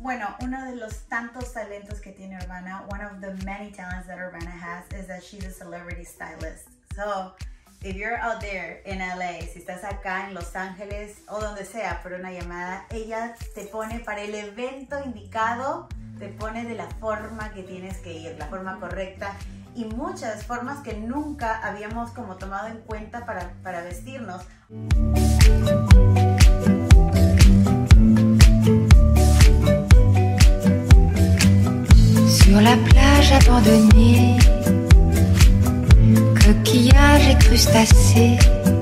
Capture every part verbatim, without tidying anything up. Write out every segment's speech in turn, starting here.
Bueno, uno de los tantos talentos que tiene Urbana, one of the many talents that Urbana has is that she's a celebrity stylist. So, if you're out there in L A, si estás acá en Los Ángeles o donde sea por una llamada, ella te pone para el evento indicado, te pone de la forma que tienes que ir, la forma correcta y muchas formas que nunca habíamos como tomado en cuenta para, para vestirnos. Sur la plage abandonnée, coquillages et crustacés,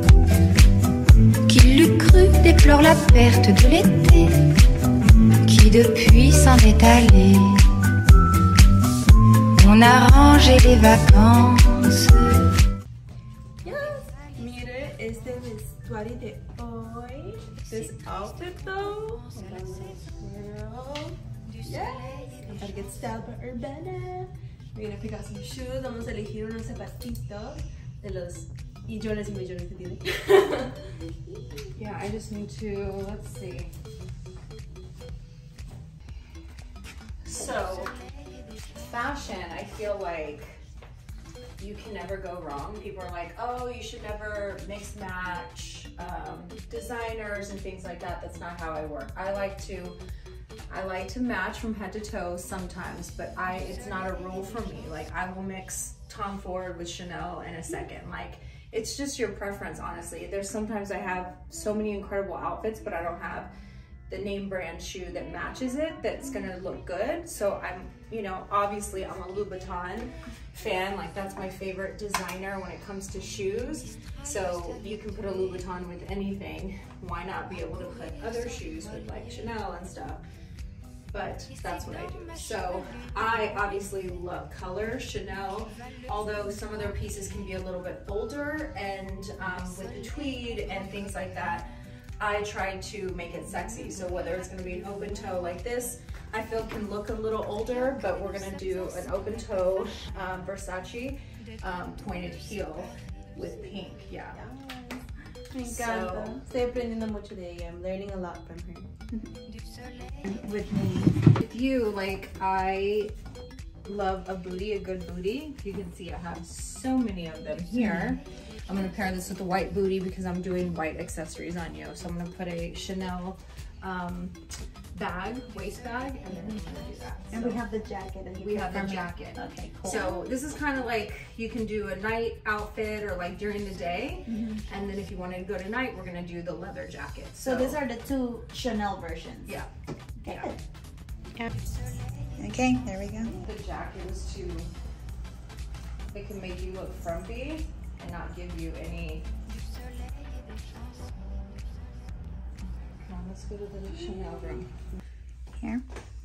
qui l'eût cru déplore la perte de l'été, qui depuis s'en est allé. On a rangé les vacances. Yes, mire este vestuario de hoy. This outfit though. Girl. Yes. Gotta get styled by Urbana. We're gonna pick out some shoes. Vamos a elegir unos zapatitos de los millones y millones que tiene. Yeah, I just need to, let's see. So, fashion, I feel like you can never go wrong. People are like, oh, you should never mix match um, designers and things like that. That's not how I work. I like to I like to match from head to toe sometimes, but I it's not a rule for me. Like, I will mix Tom Ford with Chanel in a second. Like, it's just your preference, honestly. There's sometimes I have so many incredible outfits, but I don't have the name brand shoe that matches it that's gonna look good. So I'm, you know, obviously I'm a Louboutin fan. Like, that's my favorite designer when it comes to shoes. So you can put a Louboutin with anything. Why not be able to put other shoes with like Chanel and stuff? But that's what I do. So I obviously love color. Chanel, although some of their pieces can be a little bit older, and um, with the tweed and things like that, I try to make it sexy. So whether it's gonna be an open toe like this, I feel can look a little older, but we're gonna do an open toe um, Versace um, pointed heel with pink, yeah. Me encanta. So, estoy aprendiendo mucho de ella. I'm learning a lot from her. With me, with you, like, I love a booty, a good booty. You can see I have so many of them here. I'm gonna pair this with the white booty because I'm doing white accessories on you. So I'm gonna put a Chanel um, bag, waist bag, and then I'm gonna do that. And so we have the jacket. And we have the jacket. Okay, cool. So this is kind of like, you can do a night outfit or like during the day. Mm-hmm. And then if you want to go tonight, we're gonna do the leather jacket. So, so these are the two Chanel versions. Yeah. Okay. Yeah. Okay, there we go. The jacket is too, it can make you look frumpy and not give you any. Come on, let's go to the Chanel room. Here.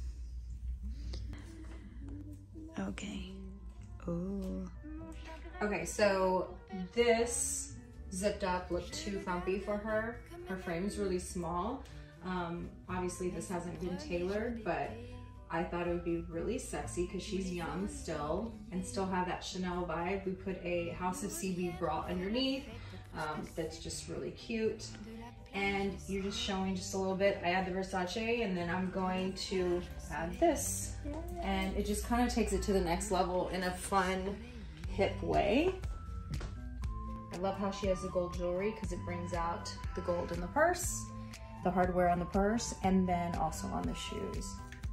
Okay. Ooh. Okay, so this zipped up looked too frumpy for her. Her frame is really small. Um, obviously this hasn't been tailored, but I thought it would be really sexy because she's young still and still have that Chanel vibe. We put a House of C B bra underneath um, that's just really cute. And you're just showing just a little bit. I add the Versace, and then I'm going to add this. And it just kind of takes it to the next level in a fun, hip way. I love how she has the gold jewelry because it brings out the gold in the purse, the hardware on the purse, and then also on the shoes.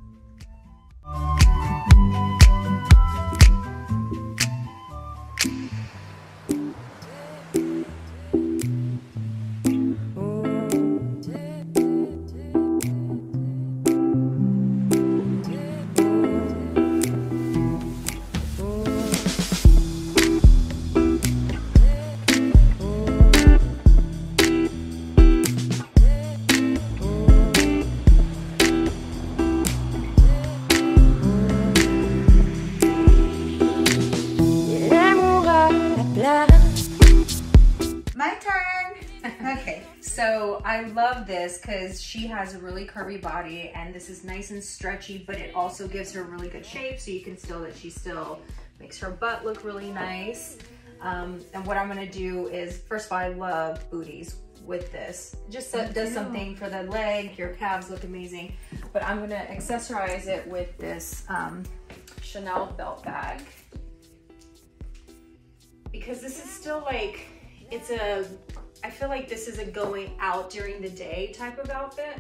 My turn. Okay. So I love this because she has a really curvy body and this is nice and stretchy, but it also gives her really good shape. So you can still, that she still makes her butt look really nice. Um, and what I'm gonna do is, first of all, I love booties. with this. Just uh, does something for the leg, your calves look amazing. But I'm gonna accessorize it with this um, Chanel belt bag. Because this is still like, it's a, I feel like this is a going out during the day type of outfit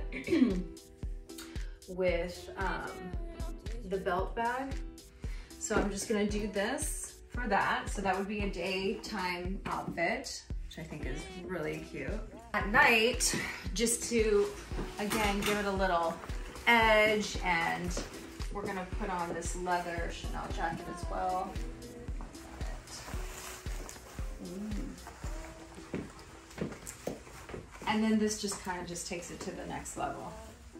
with um, the belt bag. So I'm just gonna do this for that. So that would be a daytime outfit, which I think is really cute. At night, just to, again, give it a little edge, and we're gonna put on this leather Chanel jacket as well. And then this just kind of just takes it to the next level.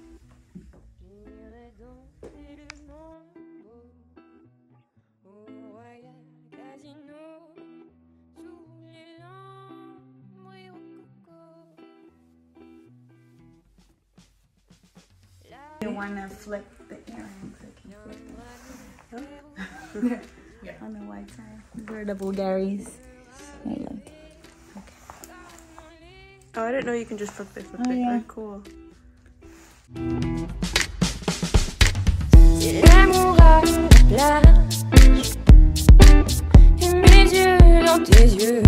You want to flip the earrings? I can flip them. Yeah. On the white side. These are the Bulgaris. I love them. Okay. Oh, I didn't know you can just flip it. Flip oh, it. Yeah. Very cool. L'amour à la plage et mes yeux dans tes yeux,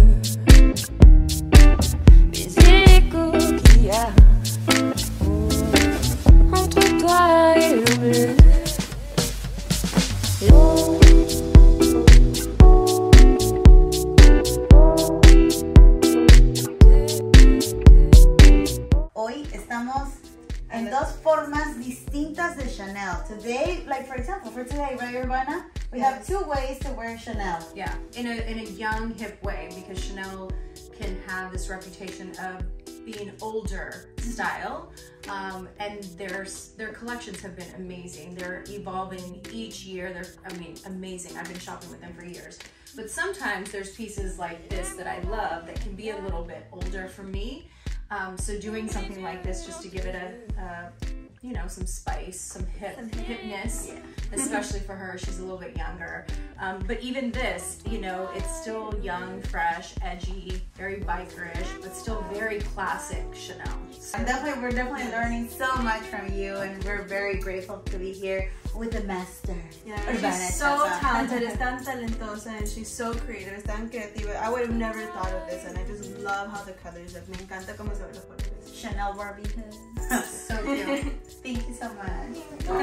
baiser les coquillages entre toi et le bleu. Hoy estamos en dos formas distintas de Chanel. Today, like for example, for today, right, Urbana? We have two ways to wear Chanel. Yeah, in a, in a young, hip way, because Chanel can have this reputation of being older style, um, and their, their collections have been amazing. They're evolving each year. They're, I mean, amazing. I've been shopping with them for years. But sometimes there's pieces like this that I love that can be a little bit older for me. Um, so doing something like this just to give it a, a you know, some spice, some hip, hipness, yeah. Especially for her, she's a little bit younger. Um, but even this, you know, it's still young, fresh, edgy, very bikerish, but still very classic Chanel. So definitely, we're definitely learning so much from you, and we're very grateful to be here with the master. Yeah, she's so talented, es tan talentosa, and she's so creative, es tan creativa. I would have never thought of this, and I just love how the colors look. Me encanta cómo se ven los colores. Chanel Barbie. So cute. Thank you so much.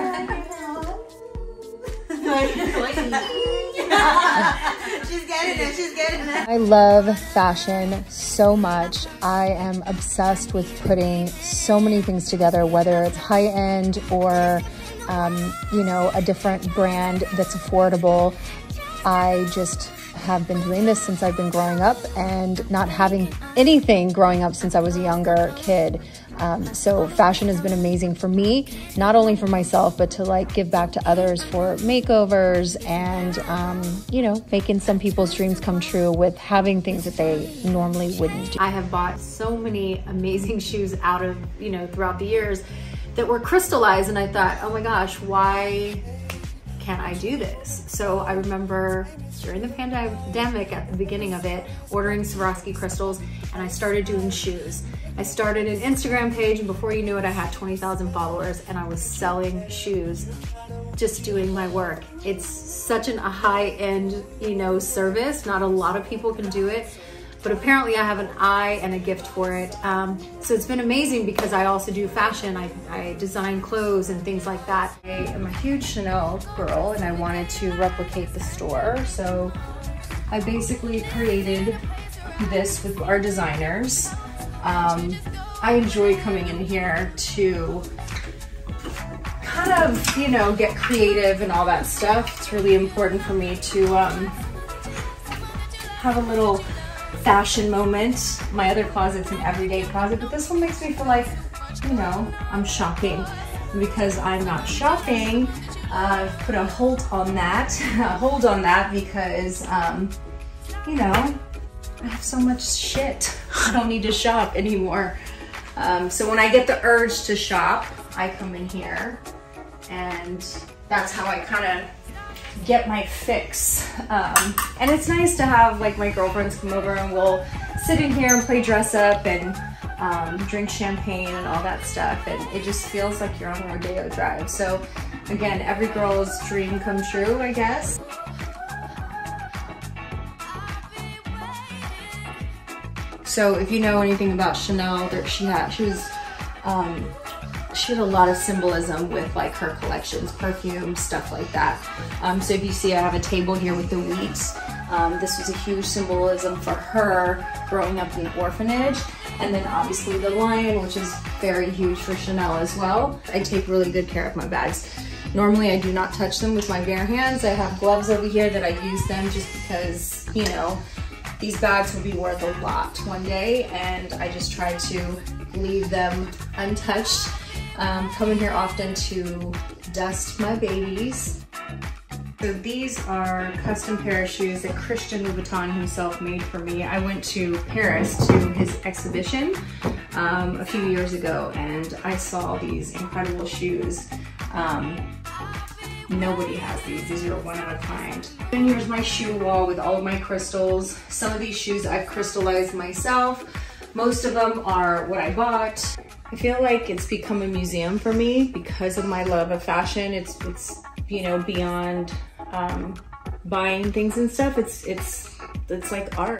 She's getting it, she's getting it. I love fashion so much. I am obsessed with putting so many things together, whether it's high-end or, um, you know, a different brand that's affordable. I just have been doing this since I've been growing up, and not having anything growing up since I was a younger kid. Um, so fashion has been amazing for me, not only for myself, but to like give back to others for makeovers and, um, you know, making some people's dreams come true with having things that they normally wouldn't do. I have bought so many amazing shoes out of, you know, throughout the years that were crystallized, and I thought, oh my gosh, why can't I do this? So I remember during the pandemic, at the beginning of it, ordering Swarovski crystals, and I started doing shoes. I started an Instagram page, and before you knew it, I had twenty thousand followers, and I was selling shoes, just doing my work. It's such an, a high-end, you know, service. Not a lot of people can do it, but apparently I have an eye and a gift for it. Um, so it's been amazing because I also do fashion. I, I design clothes and things like that. I am a huge Chanel girl, and I wanted to replicate the store. So I basically created this with our designers. Um, I enjoy coming in here to kind of, you know, get creative and all that stuff. It's really important for me to um, have a little fashion moment. My other closet's an everyday closet, but this one makes me feel like, you know, I'm shopping. And because I'm not shopping, uh, I've put a hold on that, a hold on that because, um, you know, I have so much shit. I don't need to shop anymore. Um, so when I get the urge to shop, I come in here, and that's how I kind of get my fix. Um, and it's nice to have like my girlfriends come over, and we'll sit in here and play dress up, and um, drink champagne and all that stuff, and it just feels like you're on a Rodeo Drive. So again, every girl's dream come true, I guess. So if you know anything about Chanel, there, she had, she was, um, she had a lot of symbolism with like her collections, perfume, stuff like that. Um, so if you see, I have a table here with the wheat. Um, this was a huge symbolism for her growing up in an orphanage. And then obviously the lion, which is very huge for Chanel as well. I take really good care of my bags. Normally I do not touch them with my bare hands. I have gloves over here that I use them just because, you know, these bags will be worth a lot one day, and I just try to leave them untouched. Um, come in here often to dust my babies. So these are custom pair of shoes that Christian Louboutin himself made for me. I went to Paris to his exhibition um, a few years ago, and I saw these incredible shoes. Um, Nobody has these. These are one of a kind. And here's my shoe wall with all of my crystals. Some of these shoes I've crystallized myself. Most of them are what I bought. I feel like it's become a museum for me because of my love of fashion. It's, it's you know, beyond um, buying things and stuff. It's, it's, it's like art.